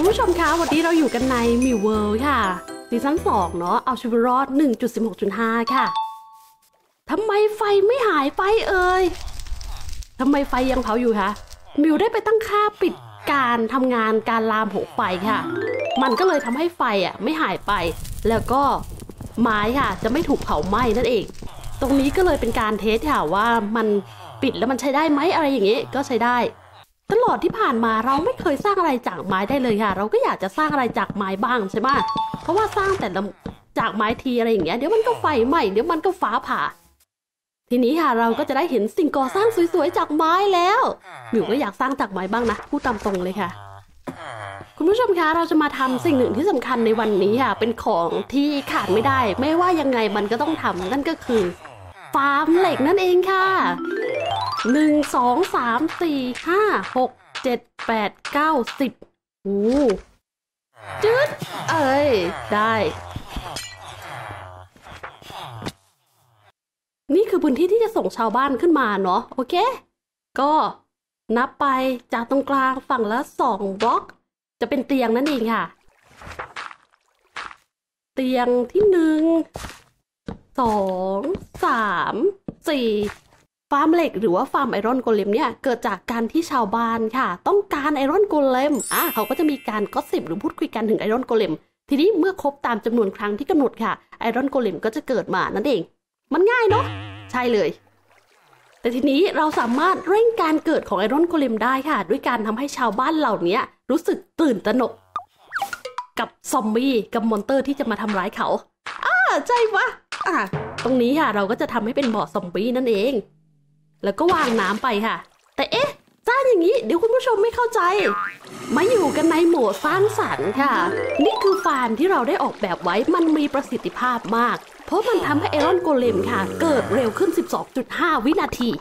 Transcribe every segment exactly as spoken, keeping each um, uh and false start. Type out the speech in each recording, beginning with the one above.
คุณผู้ชมคะวันนี้เราอยู่กันในมิวเวิลด์ค่ะซีซั่นสองเนาะเอาชีวิตรอด หนึ่งจุดสิบหกจุดห้า ค่ะทำไมไฟไม่หายไปเอ่ยทำไมไฟยังเผาอยู่คะมิวได้ไปตั้งค่าปิดการทำงานการลามของไฟค่ะมันก็เลยทำให้ไฟอ่ะไม่หายไปแล้วก็ไม้ค่ะจะไม่ถูกเผาไหม้นั่นเองตรงนี้ก็เลยเป็นการเทสค่ะว่ามันปิดแล้วมันใช้ได้ไหมอะไรอย่างนี้ก็ใช้ได้ตลอดที่ผ่านมาเราไม่เคยสร้างอะไรจากไม้ได้เลยค่ะเราก็อยากจะสร้างอะไรจากไม้บ้างใช่ไหมเพราะว่าสร้างแต่จากไม้ทีอะไรอย่างเงี้ยเดี๋ยวมันก็ไฟไหม้เดี๋ยวมันก็ฟ้าผ่าทีนี้ค่ะเราก็จะได้เห็นสิ่งก่อสร้างสวยๆจากไม้แล้วมิวก็อยากสร้างจากไม้บ้างนะพูดตามตรงเลยค่ะคุณผู้ชมคะเราจะมาทำสิ่งหนึ่งที่สำคัญในวันนี้ค่ะเป็นของที่ขาดไม่ได้ไม่ว่ายังไงมันก็ต้องทำนั่นก็คือฟาร์มเหล็กนั่นเองค่ะหนึ่งสองสามสี่ห้าหกเจ็ดแปดเก้าสิบโอ้จืดเอ้ยได้นี่คือพื้นที่ที่จะส่งชาวบ้านขึ้นมาเนาะโอเคก็นับไปจากตรงกลางฝั่งละสองบล็อกจะเป็นเตียงนั่นเองค่ะเตียงที่หนึ่งสองสามสี่ฟาร์มเหล็กหรือว่าฟาร์มไอรอนโกเลมเนี่ยเกิดจากการที่ชาวบ้านค่ะต้องการไอรอนโกเลมอ่ะเขาก็จะมีการก็สิบหรือพูดคุยกันถึงไอรอนโกเลมทีนี้เมื่อครบตามจำนวนครั้งที่กำหนดค่ะไอรอนโกเลมก็จะเกิดมานั่นเองมันง่ายเนาะใช่เลยแต่ทีนี้เราสามารถเร่งการเกิดของไอรอนโกเลมได้ค่ะด้วยการทำให้ชาวบ้านเหล่านี้รู้สึกตื่นตระหนกกับซอมบี้กับมอนเตอร์ที่จะมาทำร้ายเขาอ่าใช่ปะอ่ะตรงนี้ค่ะเราก็จะทำให้เป็นบ่อซอมบี้นั่นเองแล้วก็วางน้ำไปค่ะแต่เอ๊ะสร้างอย่างนี้เดี๋ยวคุณผู้ชมไม่เข้าใจมาอยู่กันในโหมดสร้างสรรค์ค่ะนี่คือฟาร์มที่เราได้ออกแบบไว้มันมีประสิทธิภาพมากเพราะมันทำให้ไอรอนโกเลมค่ะเกิดเร็วขึ้น สิบสองจุดห้า วินาที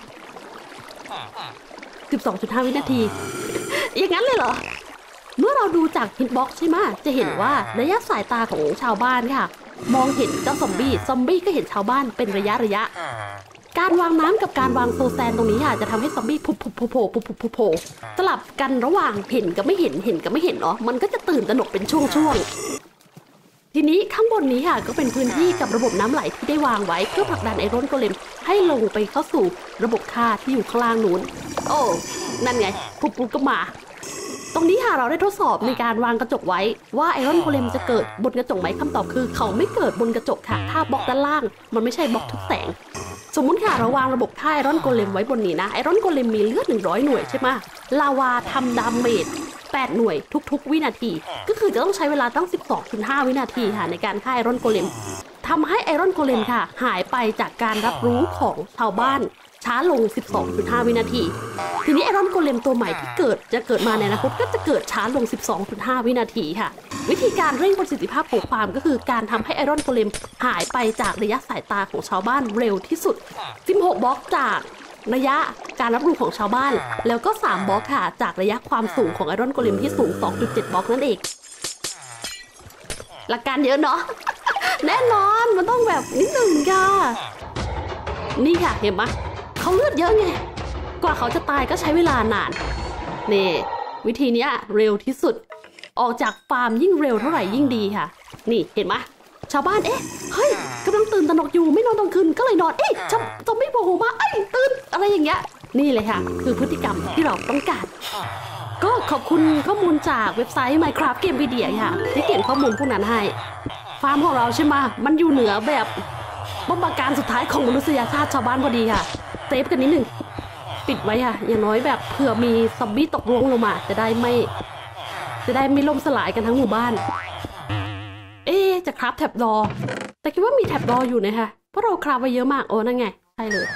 สิบสองจุดห้า วินาที อย่างนั้นเลยเหรอเมื่อเราดูจากฮิตบ็อกซ์ใช่ไหมจะเห็นว่าระยะสายตาของชาวบ้านค่ะมองเห็นเจ้าซอมบี้ซอมบี้ก็เห็นชาวบ้านเป็นระยะระยะการวางน้ำกับการวางโซแซนตรงนี้ค่ะจะทำให้ซอมบี้พุบพุบโผล่พุบพุบโผล่สลับกันระหว่างเห็นกับไม่เห็นเห็นกับไม่เห็นเนาะมันก็จะตื่นตระหนกเป็นช่วงๆทีนี้ข้างบนนี้ค่ะก็เป็นพื้นที่กับระบบน้ำไหลที่ได้วางไว้เพื่อผลักดันไอรอนโกเลมให้ลงไปเข้าสู่ระบบค่าที่อยู่ข้างล่างนู้นโอ้นั่นไงพุบพุบก็มาตรงนี้ค่ะเราได้ทดสอบในการวางกระจกไว้ว่าไอรอนโกเลมจะเกิดบนกระจกไหมคำตอบคือเขาไม่เกิดบนกระจกค่ะถ้าบล็อกด้านล่างมันไม่ใช่บล็อกทุกแสงสมมุติค่ะเราวางระบบค่าไอรอนโกเลมไว้บนนี้นะไอรอนโกเลมมีเลือดหนึ่งร้อยหน่วยใช่ไหมลาวาทำดาเมจแปดหน่วยทุกๆวินาทีก็คือจะต้องใช้เวลาตั้ง สิบสองจุดห้า วินาทีค่ะในการฆ่าไอรอนโกเลมทำให้ไอรอนโกเลมค่ะหายไปจากการรับรู้ของชาวบ้านช้าลง สิบสองจุดห้า วินาทีทีนี้ไอรอนโกเลมตัวใหม่ที่เกิดจะเกิดมาในอนาคตก็จะเกิดช้าลง สิบสองจุดห้า วินาทีค่ะวิธีการเร่งประสิทธิภาพของฟาร์มก็คือการทำให้ไอรอนโกเลมหายไปจากระยะสายตาของชาวบ้านเร็วที่สุดสิบหกบล็อกจากระยะการรับรู้ของชาวบ้านแล้วก็สามบล็อกค่ะจากระยะความสูงของไอรอนโกเลมที่สูง สองจุดเจ็ด บล็อกนั่นเองหลักการเยอะเนาะ แน่นอนมันต้องแบบนิดหนึ่งค่ะนี่ค่ะเห็นไหมเขาเลือดเยอะไงกว่าเขาจะตายก็ใช้เวลานานนี่วิธีนี้เร็วที่สุดออกจากฟาร์มยิ่งเร็วเท่าไหร่ยิ่งดีค่ะนี่เห็นไหมชาวบ้านเอ๊ะเฮ้ยกำลังตื่นตระหนกอยู่ไม่นอนตอนคืนก็เลยนอนเอ๊ะจะจะไม่โผล่มาเอ้ยตื่นอะไรอย่างเงี้ยนี่เลยค่ะคือพฤติกรรมที่เราต้องการก็ขอบคุณข้อมูลจากเว็บไซต์ Minecraft Gamepedia ค่ะที่เขียนข้อมูลพวกนั้นให้ฟาร์มของเราใช่ไหมมันอยู่เหนือแบบป้อมปราการสุดท้ายของมนุษยชาติชาวบ้านพอดีค่ะเซฟกันนิดหนึ่งปิดไว้ค่ะอย่างน้อยแบบเผื่อมีซอมบี้ตกลงลงมาจะได้ไม่จะได้ไม่ล่มสลายกันทั้งหมู่บ้านเอ๊จะคราฟแท็บดอแต่คิดว่ามีแท็บดออยู่นะคะเพราะเราคราฟไว้เยอะมากโอ้นั่นไงใช่เลย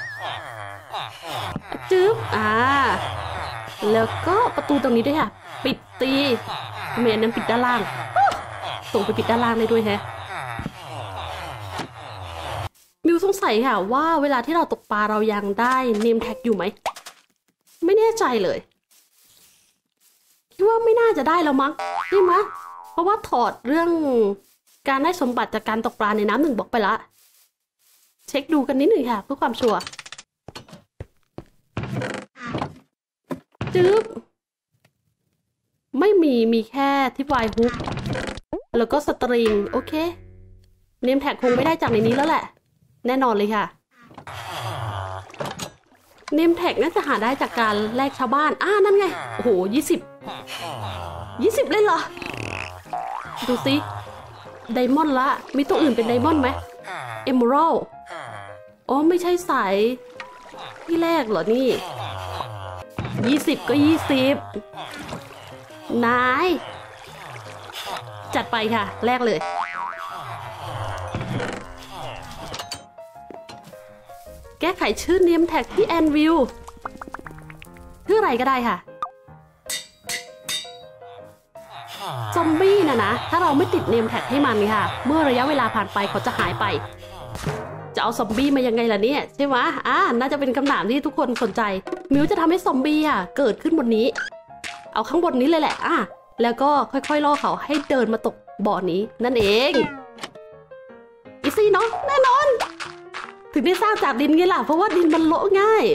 จึ๊บอ่าแล้วก็ประตูตรงนี้ด้วยค่ะปิดตีเมนนั้นปิดด้านล่างส่งไปปิดด้านล่างได้ด้วยแฮะมิวสงสัยค่ะว่าเวลาที่เราตกปลาเรายังได้เนมแท็กอยู่ไหมไม่แน่ใจเลยคิดว่าไม่น่าจะได้แล้วมั้งใช่ไหมเพราะว่าถอดเรื่องการได้สมบัติจากการตกปลาในน้ำหนึ่งบล็อกไปละเช็คดูกันนิดหนึ่งค่ะเพื่อความชัวร์จึ๊บไม่มีมีแค่ทิปไวฮุกแล้วก็สตริงโอเคเนมแท็กคงไม่ได้จากในนี้แล้วแหละแน่นอนเลยค่ะเนมแท็กน่าจะหาได้จากการแลกชาวบ้านอ่านั่นไงโอ้โหยี่สิบยี่สิบเลยเหรอดูสิไดมอนด์ละมีตัวอื่นเป็นไดมอนด์ไหมเอเมอรัลอ๋อไม่ใช่สายที่แรกเหรอนี่ยี่สิบก็ยี่สิบนายจัดไปค่ะแรกเลยแก้ไขชื่อเนมแท็กที่แอนวิลชื่ออะไรก็ได้ค่ะซอมบี้นะนะถ้าเราไม่ติดเนมแท็กให้มันค่ะเมื่อระยะเวลาผ่านไปเขาจะหายไปจะเอาซอมบี้มายังไงล่ะเนี่ยใช่ไหมอ่าน่าจะเป็นคำถามที่ทุกคนสนใจมิวจะทำให้ซอมบี้อ่ะเกิดขึ้นบนนี้เอาข้างบนนี้เลยแหละอ่ะแล้วก็ค่อยๆล่อเขาให้เดินมาตกบ่อนี้นั่นเองอีซี่เนาะแน่นอนถึงได้สร้างจากดินไงล่ะเพราะว่าดินมันโละง่าย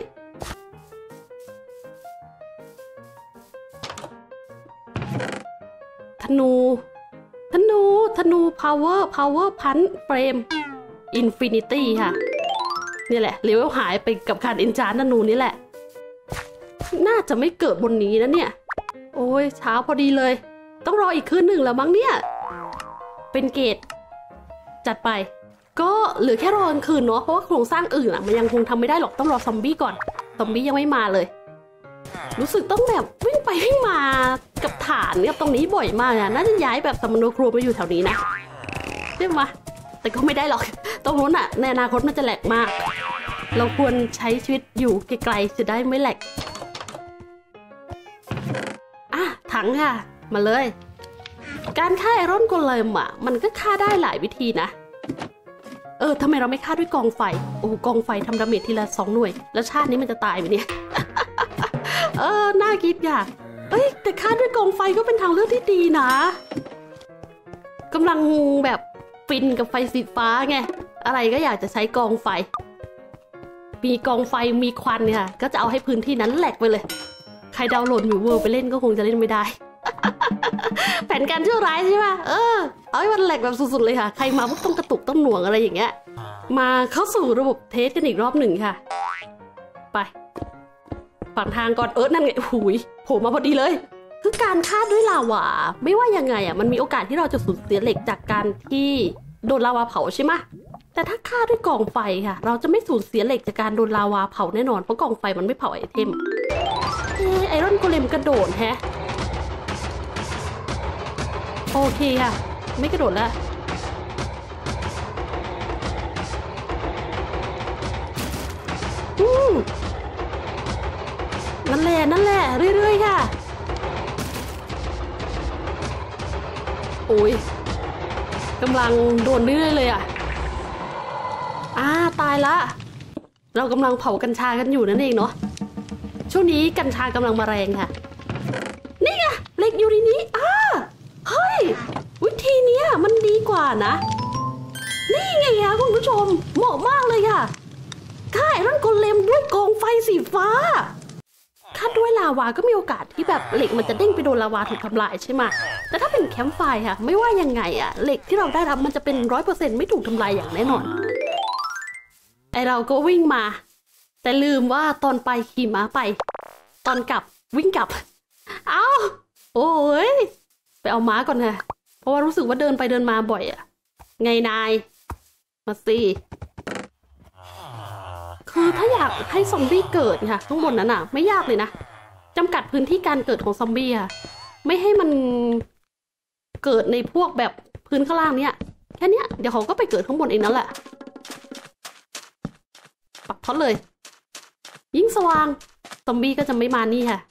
ธนูธนูธนู power power punch frame infinity ค่ะนี่แหละเลเวลหายไปกับการเอนจานธนูนี่แหละน่าจะไม่เกิดบนนี้นะเนี่ยโอ้ยเช้าพอดีเลยต้องรออีกคืนหนึ่งแล้วมั้งเนี่ยเป็นเกตจัดไปก็เหลือแค่รอกลางคืนเนาะเพราะว่าโครงสร้างอื่นอ่ะมันยังคงทำไม่ได้หรอกต้องรอซอมบี้ก่อนซอมบี้ยังไม่มาเลยรู้สึกต้องแบบวิ่งไปวิ่งมากับฐานกับตรงนี้บ่อยมากนะน่าจะย้ายแบบสมโนครัวมาอยู่แถวนี้นะใช่ไหมแต่ก็ไม่ได้หรอกตรงนู้นอ่ะในอนาคตมันจะแหลกมากเราควรใช้ชีวิตอยู่ไกลๆจะได้ไม่แหลกอ่ะถังค่ะมาเลยการฆ่าไอรอนโกเลมอ่ะมันก็ฆ่าได้หลายวิธีนะเออทำไมเราไม่ฆ่าด้วยกองไฟโอ้กองไฟทำดาเมจทีละสองหน่วยแล้วชาตินี้มันจะตายไหมเนี่ย เออน่าคิดอย่างเอ้ยแต่ฆ่าด้วยกองไฟก็เป็นทางเลือกที่ดีนะกำลังแบบฟินกับไฟสีฟ้าไงอะไรก็อยากจะใช้กองไฟมีกองไฟมีควันเนี่ยก็จะเอาให้พื้นที่นั้นแหลกไปเลยใครดาวน์โหลดมิวเวิร์ไปเล่นก็คงจะเล่นไม่ได้ แผนการชั่วร้ายใช่ป่ะเออเอาให้มันแหลกแบบสุดๆเลยค่ะใครมาพวกต้องกระตุกต้องหน่วงอะไรอย่างเงี้ยมาเข้าสู่ระบบเทสกันอีกรอบหนึ่งค่ะไปฝั่งทางก่อนเออนั่นไงหูยโผล่มาพอดีเลยคือการฆ่าด้วยลาวาไม่ว่ายังไงอ่ะมันมีโอกาสที่เราจะสูญเสียเหล็กจากการที่โดนลาวาเผาใช่ไหมแต่ถ้าฆ่าด้วยกองไฟค่ะเราจะไม่สูญเสียเหล็กจากการโดนลาวาเผาแน่นอนเพราะกองไฟมันไม่เผาไอเทมเออไอรอนโกเลมกระโดดแฮะโอเคค่ะไม่กระโดดแล้วอืมนั่นแหละนั่นแหละเรื่อยๆค่ะโอ้ยกำลังโดนเรื่อยๆเลยอ่ะอ่าตายละเรากำลังเผากัญชากันอยู่นั่นเองเนาะช่วงนี้กัญชากำลังมาแรงค่ะนี่ไงเหล็กอยู่ในนี้อ่าเฮ้ยวิธีนี้มันดีกว่านะนี่ไงคะคุณผู้ชมเหมาะมากเลยค่ะฆ่าไอรอนโกเลมด้วยกองไฟสีฟ้าฆ่าด้วยลาวาก็มีโอกาสที่แบบเหล็กมันจะเด้งไปโดนลาวาถูกทำลายใช่ไหมแต่ถ้าเป็นแคมป์ไฟค่ะไม่ว่ายังไงอะเหล็กที่เราได้รับมันจะเป็นร้อยเปอร์เซ็นต์ไม่ถูกทำลายอย่างแน่นอนไอเราก็วิ่งมาแต่ลืมว่าตอนไปขี่ม้าไปตอนกลับวิ่งกลับเอ้าโอ้ยไปเอาม้าก่อนค่ะเพราะว่ารู้สึกว่าเดินไปเดินมาบ่อยอะไงนายมาสิคือถ้าอยากให้ซอมบี้เกิดค่ะข้างบนนั้นอ่ะไม่ยากเลยนะจำกัดพื้นที่การเกิดของซอมบี้ค่ะไม่ให้มันเกิดในพวกแบบพื้นข้างล่างเนี้ยแค่เนี้ยเดี๋ยวเขาก็ไปเกิดข้างบนเองนั่นแหละปักท็อตเลยยิ่งสว่างซอมบี้ก็จะไม่มานี่ค่ะ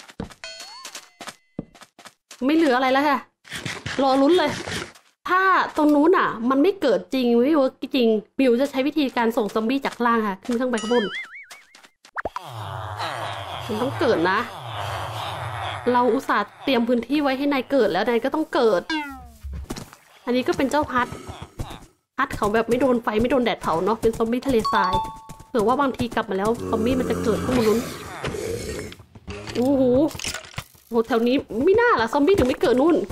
ไม่เหลืออะไรแล้วค่ะรอลุ้นเลยถ้าตรงนู้นอ่ะมันไม่เกิดจริงไม่เวิร์กจริงบิวจะใช้วิธีการส่งซอมบี้จากล่างค่ะขึ้นข้างไปข้างบนมันต้องเกิดนะเราอุตส่าห์เตรียมพื้นที่ไว้ให้นายเกิดแล้วนายก็ต้องเกิดอันนี้ก็เป็นเจ้าพัดพัดเขาแบบไม่โดนไฟไม่โดนแดดเผาเนาะเป็นซอมบี้ทะเลทรายเผื่อว่าบางทีกลับมาแล้วซอมบี้มันจะเกิดข้างบนนู้นโอ้โหโหแถวนี้ไม่น่าล่ะซอมบี้ถึงไม่เกิดนู่น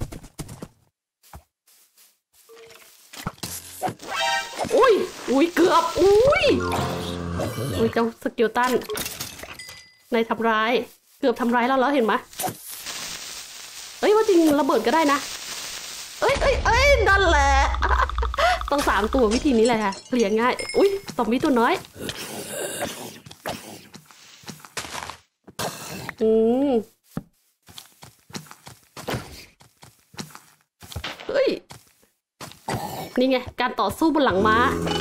อุ้ยอุ้ยเกือบอุ้ยอุ้ยเจ้าสเกลตันในทำร้ายเกือบทำร้ายเราแล้วเห็นไหมเอ้ยว่าจริงระเบิดก็ได้นะเอ้ยเอ้ยเอ้ยนั่นแหละต้องสามตัววิธีนี้แหละค่ะเคลียร์ง่ายอุ้ยซอมบี้ตัวน้อยอืมเฮ้ยนี่ไงการต่อสู้บนหลังม้า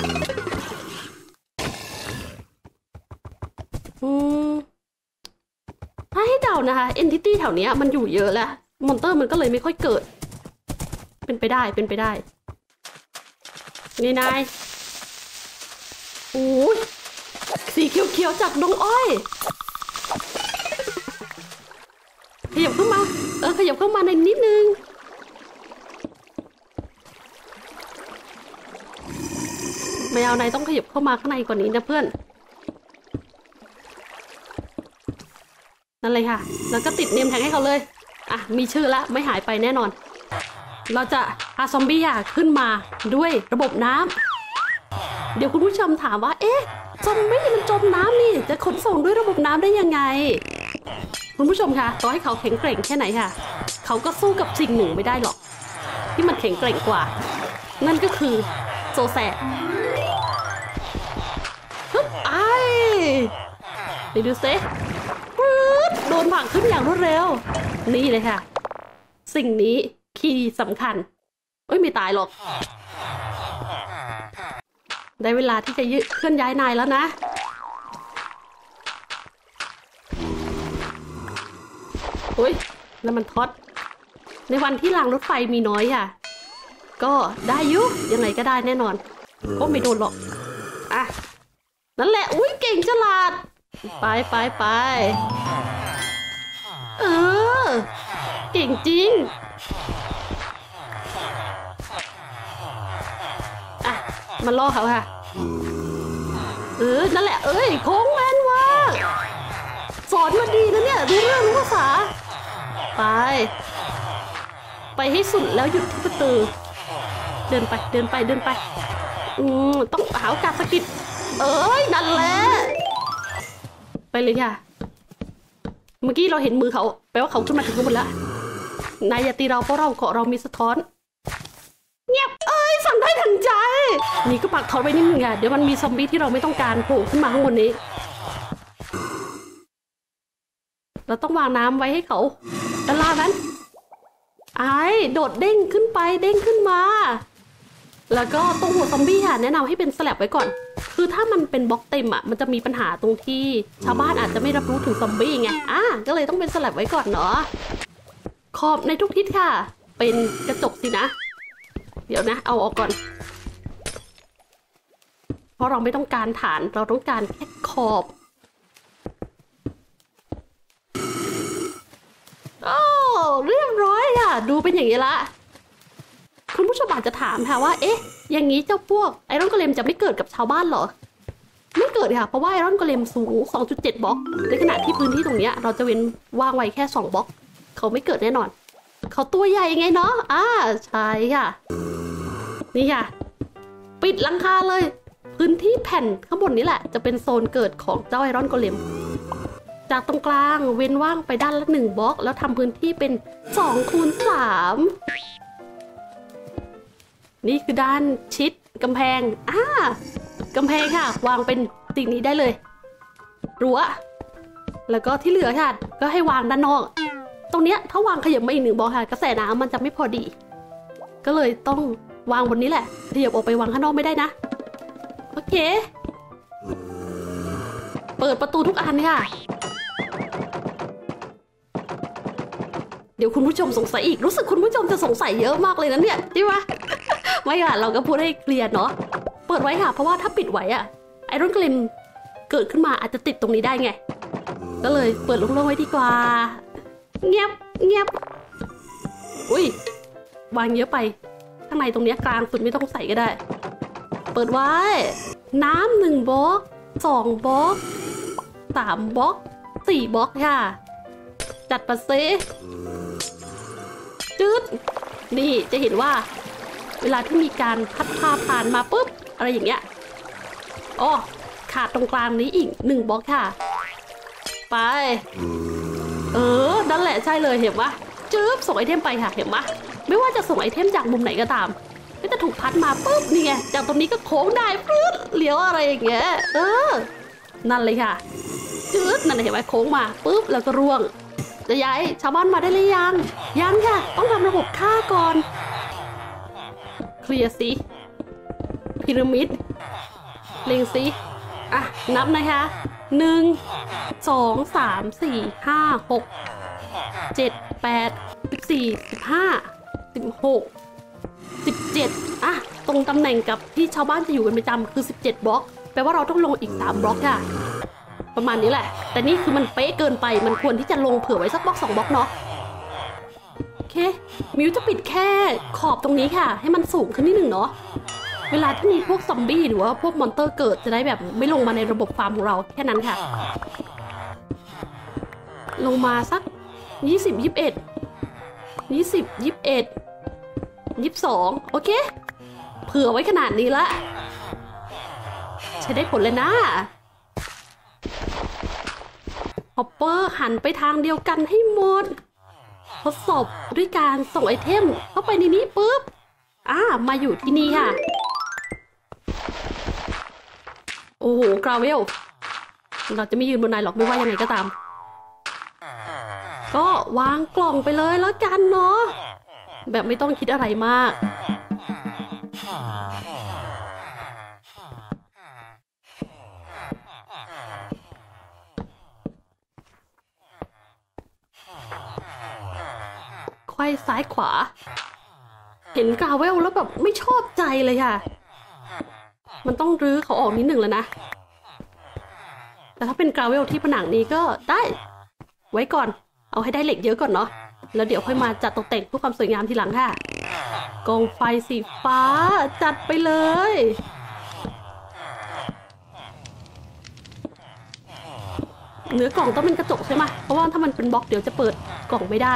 อืมถ้าให้เดานะคะเอนติตี้แถวเนี้ยมันอยู่เยอะแล้วมอนเตอร์มันก็เลยไม่ค่อยเกิดเป็นไปได้เป็นไปได้นี่นายโอ้ยสีเขียวๆจากดงอ้อยขยับเข้ามาเออขยับเข้ามาในนิดนึงไม่เอานายต้องขยับเข้ามาข้างในกว่านี้นะเพื่อนนั่นเลยค่ะแล้วก็ติดเนมแท็กให้เขาเลยอ่ะมีชื่อแล้วไม่หายไปแน่นอนเราจะพาซอมบี้อ่ะขึ้นมาด้วยระบบน้ำเดี๋ยวคุณผู้ชมถามว่าเอ๊ะซอมบี้มันจมน้ำนี่จะขนส่งด้วยระบบน้ำได้ยังไงคุณผู้ชมคะต่อให้เขาแข็งแกร่งแค่ไหนค่ะเขาก็สู้กับสิ่งหนึ่งไม่ได้หรอกที่มันแข็งแกร่งกว่านั่นก็คือโซแซฮึบไอ้ไปดูซิปื๊ดโดนผลักขึ้นอย่างรวดเร็วนี่เลยค่ะสิ่งนี้คีย์สำคัญเอ้ยไม่ตายหรอกได้เวลาที่จะยึดเคลื่อนย้ายนายแล้วนะโอ้ยแล้วมันท็อตในวันที่รางรถไฟมีน้อยค่ะก็ได้ยุยังไงก็ได้แน่นอนก็ไม่โดนหรอกอ่ะนั่นแหละอุ้ยเก่งฉลาดไปไปไปเออเก่งจริงอ่ะมาล่อเขาค่ะเออนั่นแหละเอ้ยโค้งแมนว่าสอนมาดีนะเนี่ยรู้เรื่องรู้ภาษาไปไปให้สุดแล้วหยุดที่ประตูเดินไปเดินไปเดินไปอืมต้องหาโอกาสสกิดเอ้ยนั่นแหละไปเลยค่ะเมื่อกี้เราเห็นมือเขาแปลว่าเขาขึ้นมาถึงข้างบนแล้วนายอย่าตีเราเพราะเราเกาะเรามีสะท้อนเงียบเอ้ยสั่งได้ทันใจนี่ก็ปักทอนไว้นิดนึงอ่ะเดี๋ยวมันมีซอมบี้ที่เราไม่ต้องการโผล่ขึ้นมาข้างบนนี้เราต้องวางน้ำไว้ให้เขาด้านล่างนั้นไอ้โดดเด้งขึ้นไปเด้งขึ้นมาแล้วก็ตรงหัวซอมบี้ค่ะแนะนำให้เป็นสลับไว้ก่อนคือถ้ามันเป็นบล็อกเต็มอ่ะมันจะมีปัญหาตรงที่ชาวบ้านอาจจะไม่รับรู้ถึงซอมบี้ไงอ่ะก็เลยต้องเป็นสลับไว้ก่อนเนาะขอบในทุกทิศค่ะเป็นกระจกสินะเดี๋ยวนะเอาออกก่อนเพราะเราไม่ต้องการฐานเราต้องการแค่ขอบโอ้เรียบร้อยค่ะดูเป็นอย่างนี้ละคุณผู้ชมอาจจะถามค่ะว่าเอ๊ะอย่างนี้เจ้าพวกไอรอนโกเลมจะไม่เกิดกับชาวบ้านเหรอไม่เกิดค่ะเพราะว่าไอรอนโกเลมสูง สองจุดเจ็ด บล็อกในขณะที่พื้นที่ตรงนี้เราจะเว้นว่างไว้แค่สองบล็อกเขาไม่เกิดแน่นอนเขาตัวใหญ่ไงเนาะอ่าใช่ค่ะนี่ค่ะปิดหลังคาเลยพื้นที่แผ่นข้างบนนี้แหละจะเป็นโซนเกิดของเจ้าไอรอนโกเลมจากตรงกลางเว้นว่างไปด้านละหนึ่งบล็อกแล้วทำพื้นที่เป็นสองคูณสามนี่คือด้านชิดกำแพงอ่ากำแพงค่ะวางเป็นสิ่งนี้ได้เลยรั้วแล้วก็ที่เหลือค่ะก็ให้วางด้านนอกตรงเนี้ยถ้าวางขยับมาอีกหนึ่งบล็อกค่ะกระแสน้ำมันจะไม่พอดีก็เลยต้องวางบนนี้แหละขยับออกไปวางข้างนอกไม่ได้นะโอเคเปิดประตูทุกอันค่ะเดี๋ยวคุณผู้ชมสงสัยอีกรู้สึกคุณผู้ชมจะสงสัยเยอะมากเลยนะเนี่ยใช่ไหมไม่ค่ะเราก็พูดให้เคลียร์เนาะเปิดไว้ค่ะเพราะว่าถ้าปิดไว้อะไอรอนเกลมเกิดขึ้นมาอาจจะติดตรงนี้ได้ไงก็เลยเปิดโล่งๆไว้ดีกว่าเงียบเงียบอุ้ยวางเยอะไปข้างในตรงนี้กลางสุดไม่ต้องใส่ก็ได้เปิดไว้น้ำหนึ่งบล็อกสองบล็อกสามบล็อกสี่บล็อกค่ะจัดปะเซจืดนี่จะเห็นว่าเวลาที่มีการพัดพาผ่านมาปุ๊บอะไรอย่างเงี้ยอ๋อขาดตรงกลางนี้อีกหนึ่งบล็อกค่ะไปเออนั่นแหละใช่เลยเห็นปะจืบส่งไอเทมไปค่ะเห็นปะไม่ว่าจะส่งไอเทมจากมุมไหนก็ตามก็จะถูกพัดมาปุ๊บนี่ไงจากตรงนี้ก็โค้งได้ปุ๊บเลี้ยวอะไรอย่างเงี้ยเออนั่นเลยค่ะจืดนั่นเห็นไหมโค้งมาปุ๊บแล้วก็ร่วงจะย้ายชาวบ้านมาได้หรือยังยังค่ะต้องทำระบบฆ่าก่อนเคลียร์สิพีระมิดเล็งสิอ่ะนับนะคะหนึ่งสองสามสี่ห้าหกเจ็ดแปดสิบสี่สิบห้าสิบหกสิบเจ็ดอ่ะตรงตำแหน่งกับที่ชาวบ้านจะอยู่เป็นประจำคือสิบเจ็ดบล็อกแปลว่าเราต้องลงอีกสามบล็อกค่ะประมาณนี้แหละแต่นี่คือมันเป๊ะเกินไปมันควรที่จะลงเผื่อไว้สักบล็อกสองบล็อกเนาะโอเคมิวจะปิดแค่ขอบตรงนี้ค่ะให้มันสูงขึ้นนิดหนึ่งเนาะเวลาที่มีพวกซอมบี้หรือว่าพวกมอนเตอร์เกิดจะได้แบบไม่ลงมาในระบบฟาร์มของเราแค่นั้นค่ะลงมาสักยี่สิบ ยี่สิบเอ็ด ยี่สิบ ยี่สิบเอ็ด ยี่สิบสองโอเคเผื่อไว้ขนาดนี้ละใช้ได้ผลเลยนะฮอปเปอร์หันไปทางเดียวกันให้หมดทดสอบด้วยการส่งไอเทมเข้าไปในนี้ปุ๊บอ่ามาอยู่ที่นี่ค่ะโอ้โหกราเวลเราจะไม่ยืนบนไหนหรอกไม่ว่ายังไงก็ตามก็วางกล่องไปเลยแล้วกันเนาะแบบไม่ต้องคิดอะไรมากไขว้ซ้ายขวาเห็นกราเวลแล้วแบบไม่ชอบใจเลยค่ะมันต้องรื้อเขาออกนิดหนึ่งแล้วนะแต่ถ้าเป็นกราเวลที่ผนังนี้ก็ได้ไว้ก่อนเอาให้ได้เหล็กเยอะก่อนเนาะแล้วเดี๋ยวค่อยมาจัดตกแต่งเพื่อความสวยงามทีหลังค่ะกองไฟสีฟ้าจัดไปเลยเนื้อกล่องต้องเป็นกระจกใช่ไหมเพราะว่าถ้ามันเป็นบล็อกเดี๋ยวจะเปิดกล่องไม่ได้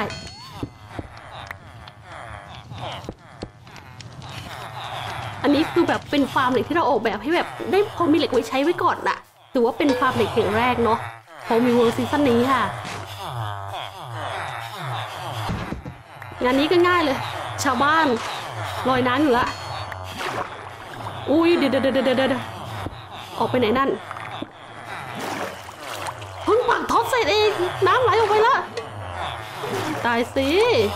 อันนี้คือแบบเป็นฟาร์มเหล็กที่เราออกแบบให้แบบได้พอมีเหล็กไว้ใช้ไว้ก่อนน่ะถือว่าเป็นฟาร์มเหล็กแห่งแรกเนาะพอมีเวอร์ซีซั่นนี้ค่ะงานนี้ก็ง่ายเลยชาวบ้านลอยน้ำอยู่ละอุ้ยเดี๋ยวเดี๋ยวเดี๋ยวเดี๋ยวออกไปไหนนั่นเพิ่งปักท็อปเสร็จเองน้ำไหลออกไปละตายสิ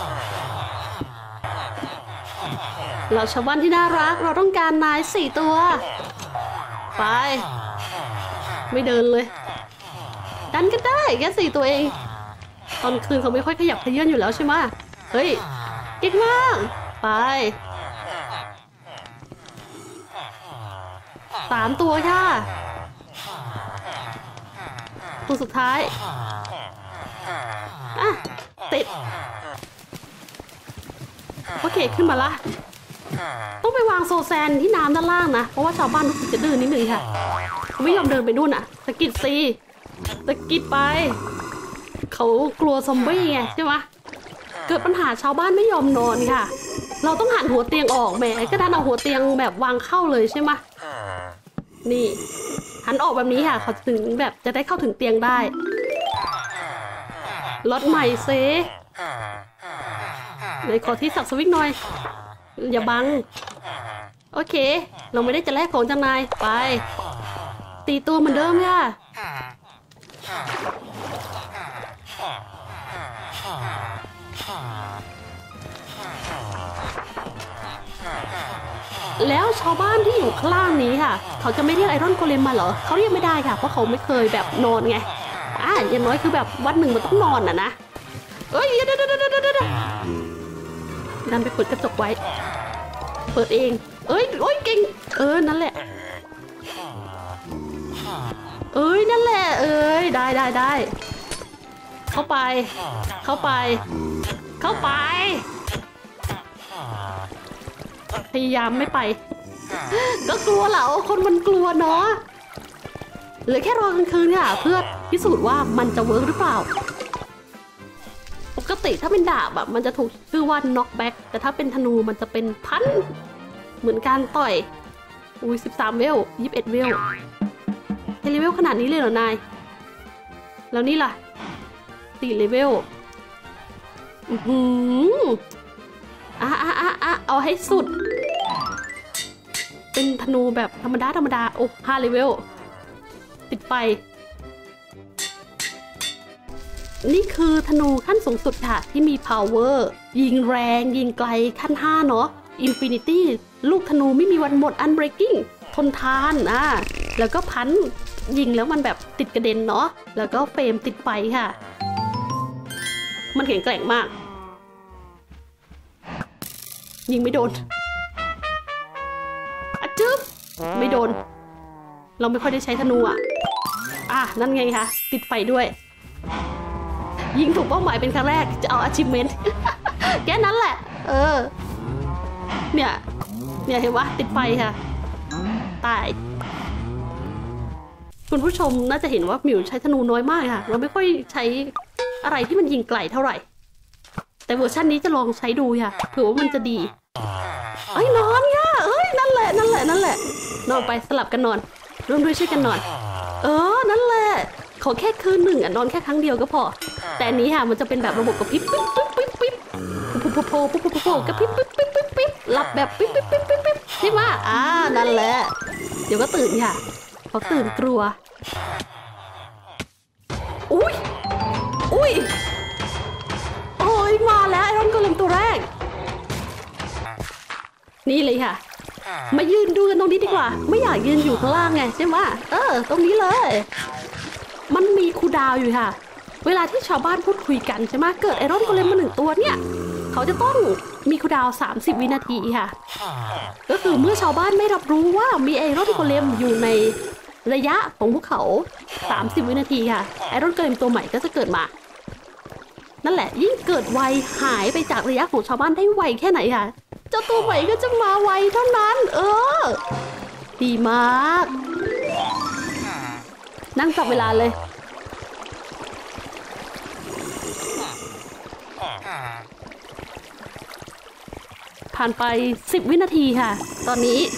เราชาวบ้านที่น่ารักเราต้องการนายสี่ตัวไปไม่เดินเลยดันก็ได้แค่สี่ตัวเองตอนคืนเขาไม่ค่อยขยับขยื่นอยู่แล้วใช่ไหมเฮ้ยเก่งมากไปสามตัวค่ะตัวสุดท้ายอ่ะติดโอเคขึ้นมาละต้องไปวางโซแซนที่น้ำด้านล่างนะเพราะว่าชาวบ้านรู้สึกจะดื้อนิดนึงค่ะเขาไม่ยอมเดินไปนู่นอ่ะสะกิดซีสะกิดไปเขากลัวซอมบี้ไงใช่ไหมเกิดปัญหาชาวบ้านไม่ยอมนอนค่ะเราต้องหันหัวเตียงออกแหมก็ดันเอาหัวเตียงแบบวางเข้าเลยใช่ไหมนี่หันออกแบบนี้ค่ะเขาถึงแบบจะได้เข้าถึงเตียงได้รถใหม่เซไหนขอที่สับสวิกหน่อยอย่าบังโอเคเราไม่ได้จะแลกของจากนายไปตีตัวเหมือนเดิมค่ะแล้วชาวบ้านที่อยู่ข้างล่างนี้ค่ะเขาจะไม่เรียกไอรอนโกเลมมาเหรอเขาเรียกไม่ได้ค่ะเพราะเขาไม่เคยแบบนอนไงอ่ะอย่างน้อยคือแบบวันหนึ่งมันต้องนอนอ่ะนะเอ้ยเดี๋ยวเดี๋ยวเดี๋ยวเดี๋ยวดันไปเปิดกระจกไว้เปิดเองเอ้ยโอ้ยเก่งเออนั่นแหละเอ้ยนั่นแหละเอ้ยได้ได้ได้เข้าไปเข้าไปเข้าไปพยายามไม่ไปก็กลัวเหรอคนมันกลัวเนาะเหลือแค่รอกลางคืนค่ะเพื่อพิสูจน์ว่ามันจะเวิร์กหรือเปล่าติถ้าเป็นดาบแบบมันจะถูกชื่อว่า knock back แต่ถ้าเป็นธนูมันจะเป็นพันเหมือนการต่อยอุ้ยสิบสามเวลยี่สิบเอ็ดเวลเฮเลเวลขนาดนี้เลยเหรอนายแล้วนี่ล่ะสี่เลเวลอือหืออ่ะอ่ะอ่ะอ่ะเอาให้สุดเป็นธนูแบบธรรมดาธรรมดาโอ้ห้าเลเวลติดไฟนี่คือธนูขั้นสูงสุดค่ะที่มี power ยิงแรงยิงไกลขั้นห้าเนาะ infinity ลูกธนูไม่มีวันหมด unbreaking ทนทานอ่ะแล้วก็พันยิงแล้วมันแบบติดกระเด็นเนาะแล้วก็เฟรมติดไฟค่ะมันแข็งแกร่งมากยิงไม่โดนอะจึ๊บไม่โดนเราไม่ค่อยได้ใช้ธนูอ่ะอ่ะนั่นไงคะติดไฟด้วยยิงถูกเป้าหมายเป็นครั้งแรกจะเอา achievement แค่นั้นแหละเออเนี่ยเนี่ยเห็นวะติดไฟค่ะตายคุณผู้ชมน่าจะเห็นว่าหมิวใช้ธนูน้อยมากค่ะเราไม่ค่อยใช้อะไรที่มันยิงไกลเท่าไหร่แต่เวอร์ชันนี้จะลองใช้ดูค่ะเผื่อว่ามันจะดีเอ้ยนอนค่ะเอ้ยนั่นแหละนั่นแหละนั่นแหละนอนไปสลับกันนอนร่วมด้วยช่วยกันนอนเออนั่นแหละขอแค่คืนหนึ่งอ่ะนอนแค่ครั้งเดียวก็พอแต่อันนี้ค่ะมันจะเป็นแบบระบบกระพริบปิ๊บปิ๊บปิ๊บปิ๊บปุ๊บปุ๊บปุ๊บปุ๊บปุ๊บปุ๊บกระพริบปิ๊บปิ๊บปิ๊บปิ๊บหลับแบบปิ๊บปิ๊บปิ๊บปิ๊บปิ๊บใช่ไหมอ่านั่นแหละเดี๋ยวก็ตื่นค่ะพอตื่นกลัวอุ้ยอุ้ยโอ้ยมาแล้วไอรอนโกเลมตัวแรกนี่เลยค่ะมายืนดูกันตรงนี้ดีกว่าไม่อยากยืนอยู่ข้างล่างไงใช่ไหมเออตรงนี้เลยมันมีคูลดาวน์อยู่ค่ะเวลาที่ชาวบ้านพูดคุยกันใช่ไหมเกิดไอรอนโกเลมมาหนึ่งตัวเนี่ยเขาจะต้องมีคูลดาวน์สามสิบวินาทีค่ะก็คือเมื่อชาวบ้านไม่รับรู้ว่ามีไอรอนโกเลมอยู่ในระยะของพวกเขาสามสิบวินาทีค่ะไอรอนโกเลมตัวใหม่ก็จะเกิดมานั่นแหละยิ่งเกิดไวหายไปจากระยะของชาวบ้านได้ไวแค่ไหนค่ะเจ้าตัวใหม่ก็จะมาไวเท่านั้นเออดีมากนั่งจับเวลาเลยผ่านไปสิบวินาทีค่ะตอนนี้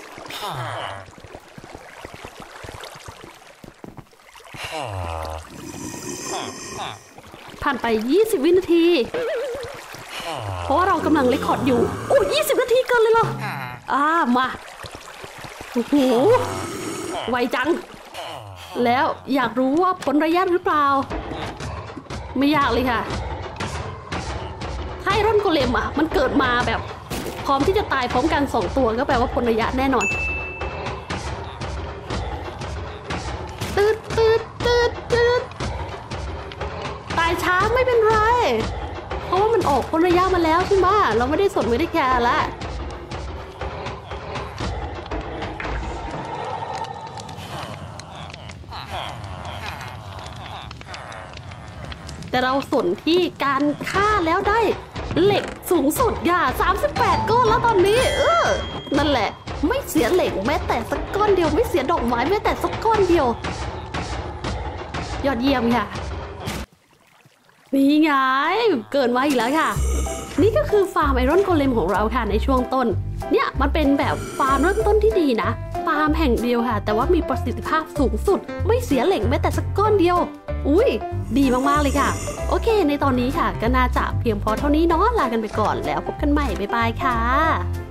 ผ่านไปยี่สิบวินาทีเพราะว่าเรากำลังเรคคอร์ดอยู่โอ้ยี่สิบนาทีเกินเลยเหรออ่ามาโอ้โหไวจังแล้วอยากรู้ว่าพ้นระยะหรือเปล่าไม่ยากเลยค่ะถ้าไอรอนโกเลมอ่ะมันเกิดมาแบบพร้อมที่จะตายพร้อมกันสองตัวก็แปลว่าพ้นระยะแน่นอนตืดตืดตืดตืดตายช้าไม่เป็นไรเพราะว่ามันออกพ้นระยะมาแล้วใช่ไหมเราไม่ได้สนไม่ได้แคร์ละแต่เราสนที่การฆ่าแล้วได้เหล็กสูงสุดอย่าสามสิบแปดก้อนแล้วตอนนี้เออนั่นแหละไม่เสียเหล็กแม้แต่สักก้อนเดียวไม่เสียดอกไม้แม้แต่สักก้อนเดียวยอดเยี่ยมค่ะนี่ไงเกินมาอีกแล้วค่ะนี่ก็คือฟาร์มไอรอนโกเลมของเราค่ะในช่วงต้นเนี่ยมันเป็นแบบฟาร์มเริ่มต้นที่ดีนะฟาร์มแห่งเดียวค่ะแต่ว่ามีประสิทธิภาพสูงสุดไม่เสียเหล็กแม้แต่สักก้อนเดียวอุ้ยดีมากๆเลยค่ะโอเคในตอนนี้ค่ะก็น่าจะเพียงพอเท่านี้เนาะลากันไปก่อนแล้วพบกันใหม่บ๊ายบายค่ะ